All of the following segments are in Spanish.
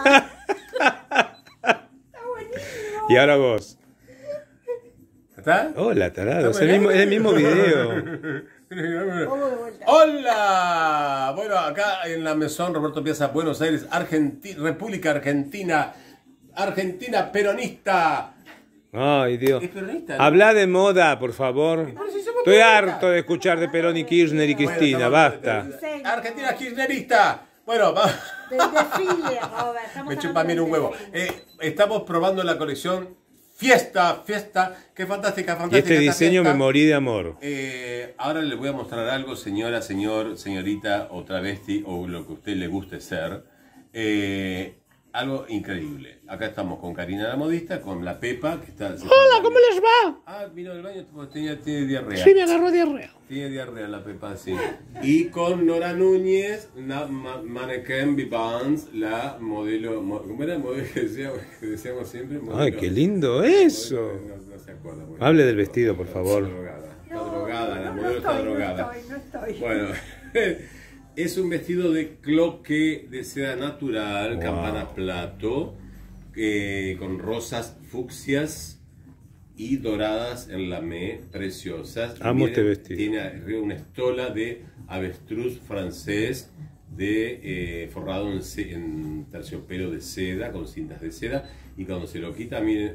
Y ahora vos. ¿Está? Hola, tarado. Es el mismo video. ¡Hola! Bueno, acá en la Mesón Roberto Piazza, Buenos Aires, República Argentina. Argentina peronista. Ay, Dios. ¿Es peronista? ¿No? Habla de moda, por favor. Estoy harto de escuchar de Perón y Kirchner y Cristina. Basta. Argentina kirchnerista. Bueno, va. Del desfile, Robert. Me chupa bien un huevo. Estamos probando la colección Fiesta. Qué fantástica. Y este diseño fiesta. me morí de amor. Ahora les voy a mostrar algo, señora, señor, señorita o travesti o lo que a usted le guste ser. Algo increíble. Acá estamos con Karina la modista, con la Pepa, que está... Hola, ¿cómo les va? Ah, vino del baño porque tiene diarrea. Sí, me agarró diarrea. Tiene diarrea la Pepa, sí. Y con Nora Núñez, la mannequin Vivans, la modelo... ¿Cómo era el modelo que decíamos siempre? Modelo, Ay, qué lindo eso. No se acuerda. Bueno, Hable del vestido, por favor. Está drogada, la modelo está drogada. No estoy. Bueno, es un vestido de cloque de seda natural, wow. Campana plato, con rosas fucsias y doradas en lamé, preciosas. Amo este vestido. Tiene arriba una estola de avestruz francés forrado en terciopelo de seda, con cintas de seda. Y cuando se lo quita, miren.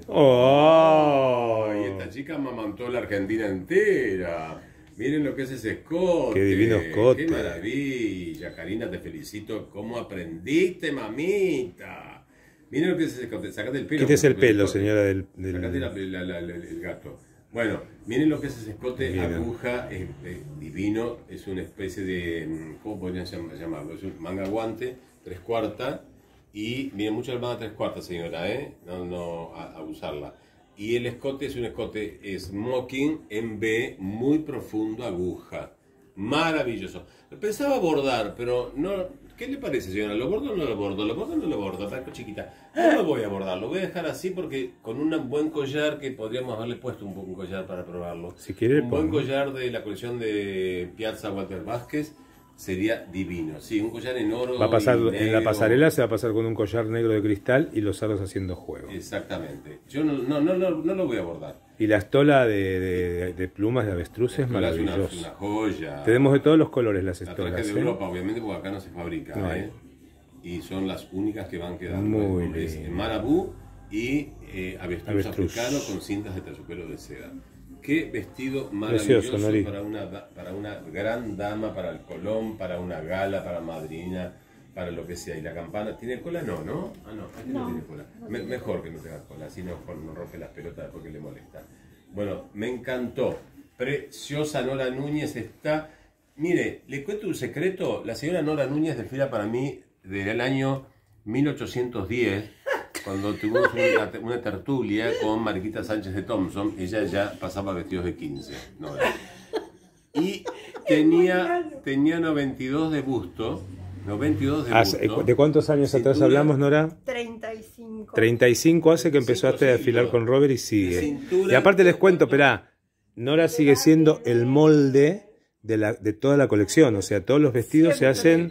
¡Oh! ¡Ay! Esta chica mamantó la Argentina entera. Miren lo que es ese escote. ¡Qué divino escote! ¡Qué maravilla! Karina, te felicito. ¿Cómo aprendiste, mamita? Miren lo que es ese escote. Sacate el pelo. Quítese el pelo, señora del... Sacate el gato. Bueno, miren lo que es ese escote. Miren. Aguja. Es divino. Es una especie de... ¿Cómo podrían llamarlo? Es un manga guante, 3/4. Y miren, mucho el manga 3/4, señora, No abusarla. Y el escote es un escote smoking en B, muy profundo, aguja. Maravilloso. Pensaba bordar, pero no. ¿Qué le parece, señora? ¿Lo bordo o no lo bordo? ¿Lo bordo o no lo bordo? Taco chiquita. No lo voy a bordar, lo voy a dejar así porque con un buen collar que podríamos haberle puesto un collar para probarlo. Si quiere, un buen collar de la colección de Piazza Walter Vázquez sería divino. Sí, un collar en oro. Va a pasar y en la negro. pasarela, se va a pasar con un collar negro de cristal y los aros haciendo juego. Exactamente. Yo no lo voy a bordar. Y la estola de plumas de avestruz es maravillosa. Es una joya. Tenemos de todos los colores las La estolas. traje de Europa, obviamente, porque acá no se fabrica. No hay. Y son las únicas que van quedando. Muy Es lindo. marabú y avestruz Avestruz. africano con cintas de terciopelo de seda. Qué vestido maravilloso Precioso, Nori. para una gran dama, para el Colón, para una gala, para madrina, para lo que sea. ¿Y la campana tiene cola? No, ¿no? Ah, no, aquí no tiene cola. Mejor que no tenga cola, así no rompe las pelotas porque le molesta. Bueno, me encantó. Preciosa Nora Núñez está... Mire, le cuento un secreto. La señora Nora Núñez desfila para mí desde el año 1810, cuando tuvimos una tertulia con Mariquita Sánchez de Thompson. Ella ya pasaba vestidos de 15, Nora. Y tenía 92 de busto. 92 de busto. ¿De cuántos años atrás hablamos, Nora? 35. 35 hace que empezaste a desfilar con Robert y sigue. Y aparte les cuento, esperá, Nora sigue siendo el molde de toda la colección. O sea, todos los vestidos se hacen...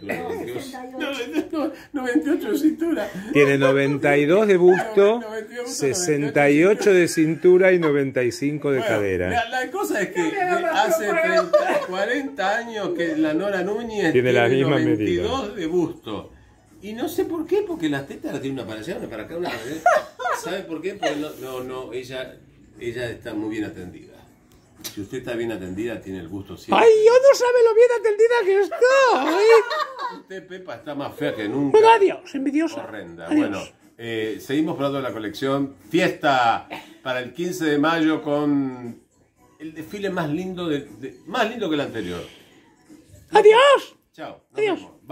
98 de cintura. Tiene 92 de busto, 68 de cintura y 95 de cadera. La cosa es que hace 40 años que la Nora Núñez Tiene la misma 92 medida. de busto. Y no sé por qué, porque las tetas las tiene una para allá, una para acá, una para allá. ¿Sabe por qué? Porque ella está muy bien atendida. Si usted está bien atendida, tiene el gusto siempre. ¡Ay, yo no sabe lo bien atendida que estoy! Usted, Pepa, está más fea que nunca. Bueno, adiós, envidiosa. Horrenda. Adiós. Bueno, seguimos probando la colección Fiesta para el 15 de mayo con el desfile más lindo que el anterior. ¡Adiós! Chao. Adiós.